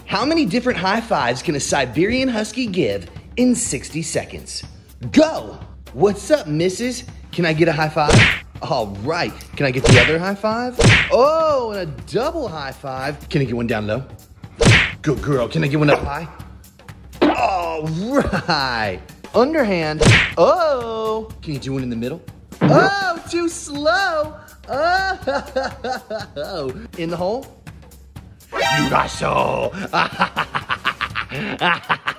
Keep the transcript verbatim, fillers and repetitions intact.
How many different high fives can a Siberian Husky give in sixty seconds? Go! What's up, missus? Can I get a high five? All right. Can I get the other high five? Oh, and a double high five. Can I get one down low? Good girl. Can I get one up high? All right. Underhand. Oh. Can you do one in the middle? Oh, too slow. Oh. In the hole? You got so.